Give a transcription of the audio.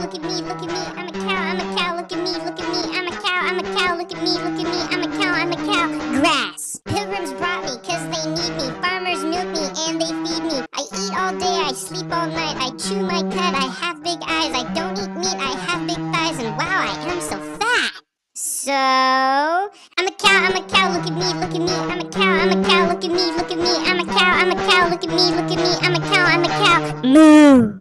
look at me, look at me. I'm a cow, I'm a cow, look at me, look at me. I'm a cow, I'm a cow, look at me, look at me. I'm a cow, I'm a cow. Grass. Pilgrims brought me cause they need me. Farmers milk me and they feed me. I eat all day, I sleep all night. I chew my cud, I have big eyes. I don't eat meat, I have big thighs. And wow, I am so fat. So, I'm a cow, look at me, look at me. I'm a cow, look at me, look at me. I'm a cow, look at me, look at me. I'm a cow, I'm a cow. Moo!